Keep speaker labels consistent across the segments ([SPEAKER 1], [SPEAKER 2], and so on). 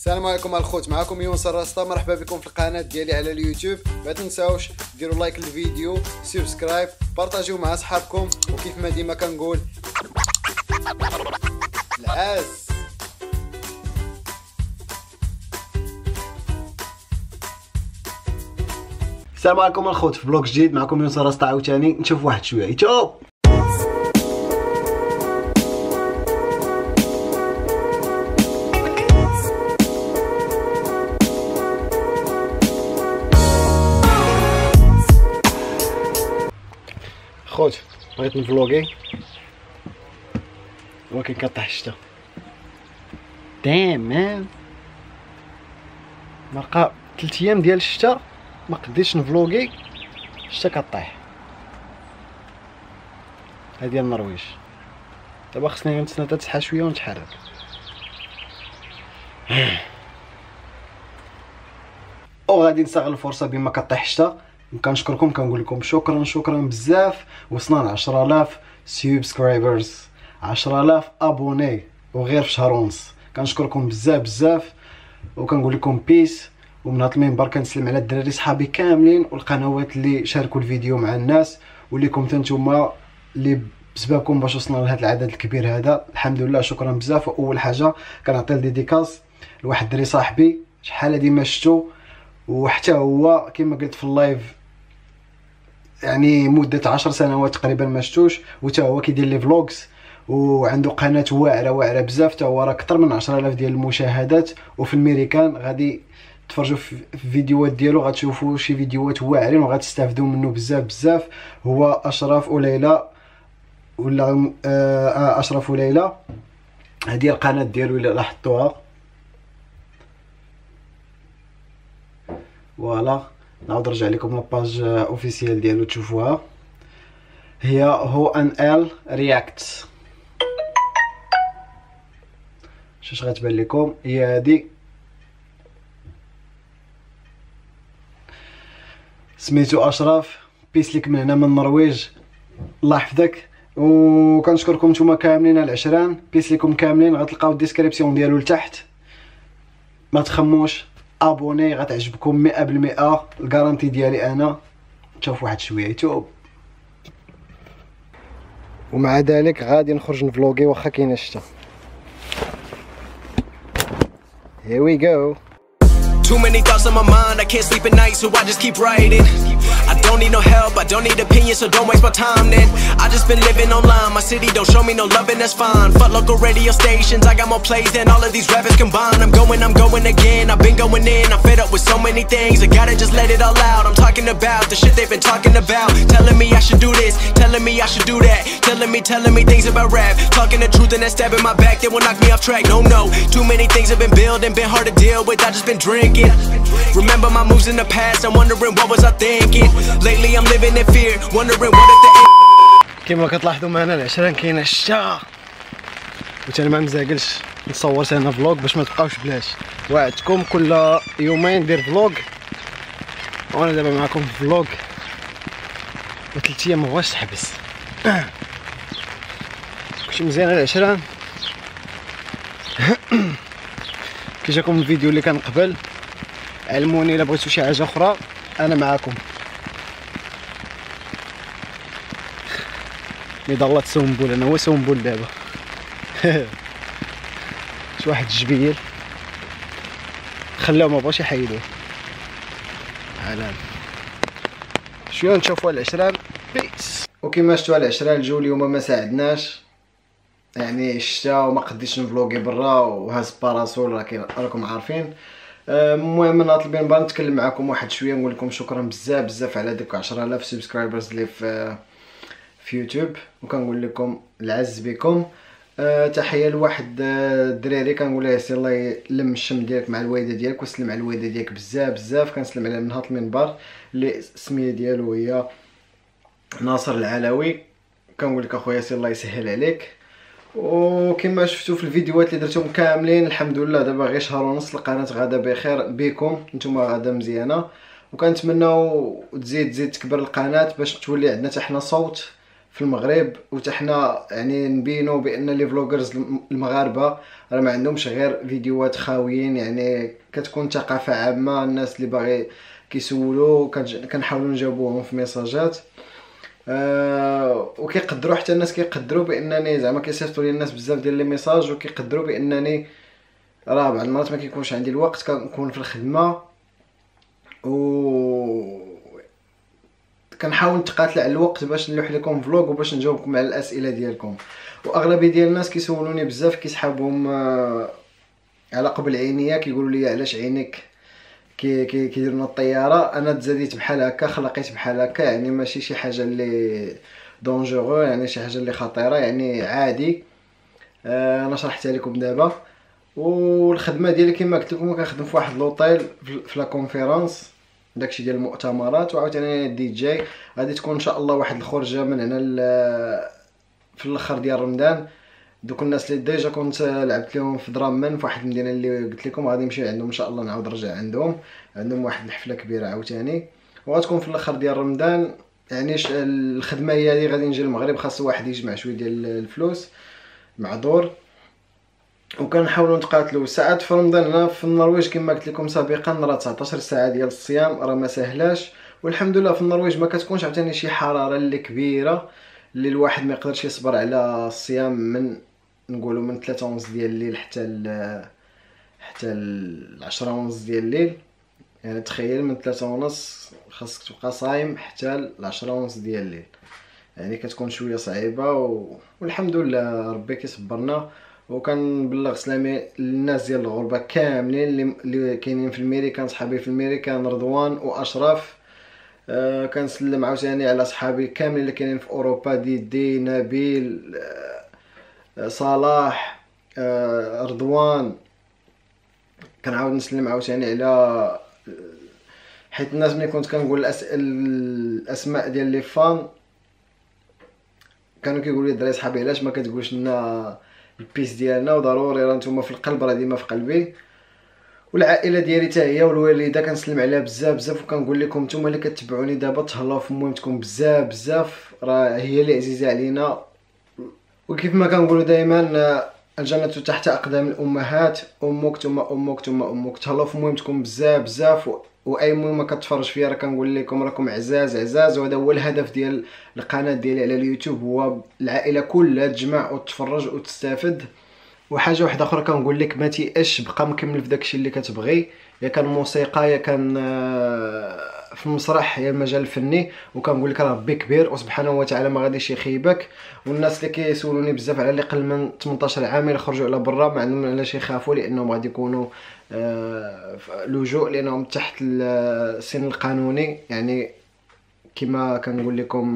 [SPEAKER 1] السلام عليكم الخوت، معكم يونس الراسطة. مرحبا بكم في القناة ديالي على اليوتيوب. ما تنساوش ديروا لايك للفيديو، سبسكرايب، بارطاجيو مع اصحابكم، وكيف ما ديما كنقول العز.
[SPEAKER 2] السلام عليكم الخوت، في بلوك جديد معكم يونس الراسطة. عاوتاني نشوف واحد شويه يتو. خوت بغيت نفلوغي ولكن كطيح الشتا. دام مان بقى 3 ايام ديال الشتا ما قديتش نفلوغي، الشتا كطيح. هادي النرويج. دابا خصني نتسنى تصحى شويه ونتحرك. وغادي نستغل الفرصه بما كطيح الشتا. كنشكركم، كنقول لكم شكرا بزاف. وصلنا ل 10000 سبسكرايبرز، 10000 ابوني وغير في شهر ونص. كنشكركم بزاف وكنقول لكم بيس. ومن هذا المنبر كنسلم على الدراري صحابي كاملين والقنوات اللي شاركوا الفيديو مع الناس، وليكم حتى نتوما اللي بسببكم باش وصلنا لهذا العدد الكبير هذا. الحمد لله، شكرا بزاف. واول حاجه كنعطي الديديكاس لواحد الدري صاحبي، شحال هادي ما شفتو، وحتى هو كما قلت في اللايف يعني مده 10 سنوات تقريبا ما شفتوش، وتا هو كيدير لي فلوجز وعنده قناه واعره بزاف. تا هو راه اكثر من 10000 ديال المشاهدات. وفي الميريكان غادي تفرجوا في الفيديوهات ديالو، غتشوفوا شي فيديوهات واعرين وغتستافدوا منه بزاف. هو اشرف وليلى ولا اشرف وليلى. هذه القناه ديالو الا لاحظتوها. فوالا نعاود نرجع لكم لاباج اوفيسيال ديالو تشوفوها. هي هو ان ال رياكت. شاش غتبان لكم هي هادي، سميتو اشرف. بيس ليك من هنا من النرويج، الله يحفظك. وكنشكركم نتوما كاملين على العشران. بيس ليكم كاملين. غتلقاو الديسكريبسيون ديالو لتحت، ما تخموش، ابوني غتعجبكم 100%. الكارانتي ديالي انا. تشوف واحد شويه يوتيوب. ومع ذلك غادي نخرج نفلوغي واخا كاينه الشتا. Here we go.
[SPEAKER 3] Too many thoughts on my mind, I can't sleep at night, so I just keep writing. I don't need no help, I don't need opinions, so don't waste my time then. I just been living online, my city don't show me no love and that's fine. Fuck local radio stations, I got more plays than all of these rappers combined. I'm going again, I've been going in, I'm fed up with so many things. I gotta just let it all out, I'm talking about the shit they've been talking about. Telling me I should do this, telling me I should do that. Telling me things about rap. Talking the truth and that stab in my back, they will knock me off track. No, too many things have been building, been hard to deal with, I just been drinking. Remember my moves in the past, I'm wondering what was I thinking. Lately I'm living in fear, wondering what at the end.
[SPEAKER 2] كما كتلاحظوا معنا العشران كاينه الشتا، وتانا ما مزاقلش نصور انا فلوق باش ما تبقاوش بلاش. وعدتكم كل يومين ندير فلوق، وانا دابا معكم في فلوق. و3 ايام مبغاش تحبس. كلشي مزيان على العشران. كي جاكم الفيديو اللي كان قبل علموني الا بغيتو شي حاجه اخرى، انا معاكم. نضلات سومبول، انا هو سومبول دابا. شي واحد الجبيل خلاو ما بغاوش يحيدوه. علام شويه نشوفوا العشران. بيس. وكما شفتوا العشران الجو اليوم ما ساعدناش، يعني الشتا وما قديتش نفلوغي برا وهاز باراسول راكم عارفين. المهم انا طلبين نبغي نتكلم معكم واحد شويه، نقول لكم شكرا بزاف على ديك 10000 سبسكرايبرز اللي في يوتيوب. وكنقول لكم العز بكم. تحيه لواحد الدراري كنقول له سي الله يلم الشم ديالك مع الوالده ديالك وسلم على الوالده ديالك بزاف. كنسلم عليه من هذا المنبر اللي السميه ديالو هي ناصر العلوي. كنقول لك اخويا سي الله يسهل عليك. وكما شفتوا في الفيديوهات اللي درتهم كاملين الحمد لله دابا غير شهر ونص القناه غادا بخير بكم نتوما، غادا مزيانه. وكنتمناو تزيد تكبر القناه باش تولي عندنا حتى حنا صوت في المغرب، وتا حنا يعني نبينوا بان لي فلوغرز المغاربه راه ما عندهمش غير فيديوهات خاويين، يعني كتكون ثقافه عامه. الناس اللي باغي كيسولوا كنحاولوا نجاوبوهم في ميساجات. وكيقدروا حتى الناس كيقدروا بانني زعما كيصيفطوا لي الناس بزاف ديال لي ميساج، وكيقدروا بانني راه بعض المرات ما كيكونش عندي الوقت، كنكون في الخدمه و كنحاول نتقاتل على الوقت باش نلوح لكم فلوق وباش نجاوبكم على الاسئله ديالكم. واغلبيه ديال الناس كيسولوني بزاف كيسحابهم على قبل عينيا، كيقولوا لي علاش عينيك كيديروا لنا الطياره. انا تزاديت بحال هكا، خلقيت بحال هكا، يعني ماشي شي حاجه اللي دونجورو، يعني شي حاجه اللي خطيره، يعني عادي. انا شرحتها لكم دابا. والخدمه ديالي كما قلت لكم كنخدم في واحد لوطيل في لا كونفيرونس، داكشي ديال المؤتمرات. وعاوتاني دي جي غادي تكون ان شاء الله واحد الخرجه من هنا في الاخر ديال رمضان. دوك الناس اللي ديجا كنت لعبت لهم في درامن في واحد المدينه اللي قلت لكم غادي نمشي عندهم ان شاء الله، نعاود نرجع عندهم واحد الحفله كبيره عاوتاني، وغتكون في الاخر ديال رمضان. يعني الخدمه هي اللي غادي نجي للمغرب، خاص واحد يجمع شويه ديال الفلوس معذور، وكنحاولوا نتقاتلوا. ساعات في رمضان هنا في النرويج كما قلت لكم سابقا راه 19 ساعه ديال الصيام، راه ما سهلاش. والحمد لله في النرويج ما كتكونش عاوتاني شي حراره اللي كبيره اللي الواحد ما يقدرش يصبر على الصيام من نقولوا من 3:30 ديال الليل حتى 10:30 ديال الليل. يعني تخيل من 3:30 خاصك تبقى صايم حتى 10:30 ديال الليل، يعني كتكون شويه صعيبه والحمد لله ربي كيصبرنا. وكنبلغ سلامي للناس ديال الغربه كاملين اللي كاينين في الميريكان، صحابي في الميريكان رضوان واشرف. كنسلم عاوتاني على صحابي كاملين اللي كاينين في اوروبا، دي نبيل، صلاح، رضوان. كنعاود نسلم عاوتاني على حيت الناس ملي كنت كنقول الاسماء ديال لي فان كانوا كيقولوا لي الدراري صحابي علاش ما كتقولش لنا البيس ديالنا، وضروري راه نتوما في القلب، راه ديما في قلبي. والعائله ديالي حتى هي والوالده كنسلم عليها بزاف بزاف. وكنقول لكم نتوما اللي كتبعوني دابا تهلاو في مهمتكم بزاف بزاف، راه هي اللي عزيزه علينا. وكيف ما كنقولوا دائما الجنه تحت اقدام الامهات، امك ثم امك ثم امك. تهلاو في مهمتكم بزاف بزاف. واي مهمه كتفرج فيها راه كنقول لكم راكم عزاز. وهذا هو الهدف ديال القناه ديالي على اليوتيوب، هو العائله كلها تجمع وتتفرج وتستافد. وحاجه واحده اخرى كنقول لك ما تيأش، بقى مكمل في داكشي اللي كتبغي، يا كان موسيقى يا كان في المسرح يا المجال الفني. وكنقول لك ربي كبير وسبحانه وتعالى ما غاديش يخيبك. والناس اللي كيسولوني بزاف على اللي قل من 18 عام اللي خرجوا على برا، ما عندهم علاش يخافوا، لانهم غادي يكونوا لجوء، لانهم تحت السن القانوني. يعني كما كنقول لكم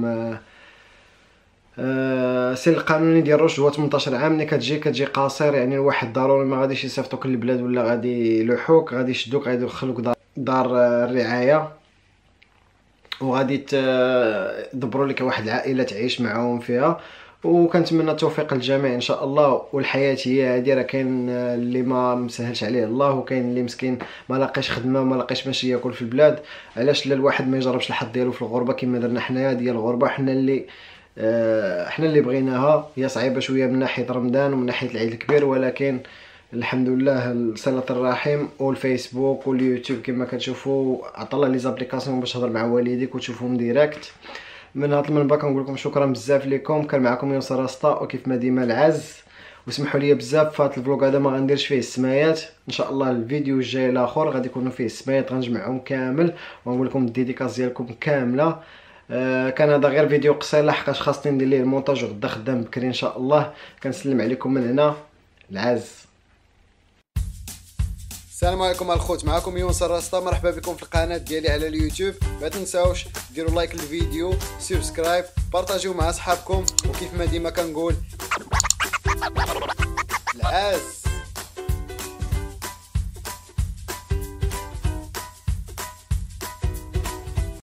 [SPEAKER 2] السن القانوني ديال الرشد هو 18 عام. ملي كتجي قاصر، يعني الواحد ضروري ما غاديش يصيفطوك للبلاد ولا غادي يلوحوك، غادي يشدوك، غادي يدخلوك دار الرعايه، وغادي يدبروا لك واحد العائله تعيش معاهم فيها. وكنتمنى التوفيق للجميع ان شاء الله. والحياه هي هذه، راه كاين اللي ما مسهلش عليه الله، وكاين اللي مسكين ما لاقيش خدمه، ما لاقيش باش ياكل في البلاد. علاش لا الواحد ما يجربش الحظ ديالو في الغربه كما درنا حنايا ديال الغربه. حنا اللي بغيناها. هي صعيبه شويه من ناحيه رمضان ومن ناحيه العيد الكبير، ولكن الحمد لله صلة الرحم والفيسبوك واليوتيوب كما كتشوفوا عطى الله لي زابليكاسيون باش تهضر مع والديك وتشوفهم ديريكت. من هذا المنبر كنقول لكم شكرا بزاف لكم. كان معكم يوسف راستا، وكيف ما ديما العز. وسمحوا لي بزاف في هذا الفلوق هذا ما غنديرش فيه السمايات، ان شاء الله الفيديو الجاي الاخر غادي يكونوا فيه السمايات، غنجمعهم كامل ونقول لكم الديديكاس ديالكم كامله. كان هذا غير فيديو قصير لحقاش خاصني ندير ليه المونتاج وغدا خدام بكري ان شاء الله. كنسلم عليكم من هنا العز.
[SPEAKER 1] السلام عليكم الخوت، معكم يونس الراستا. مرحبا بكم في القناه ديالي على اليوتيوب. ما تنساوش ديروا لايك للفيديو، سبسكرايب، بارطاجيو مع اصحابكم، وكيف ما ديما كنقول العز.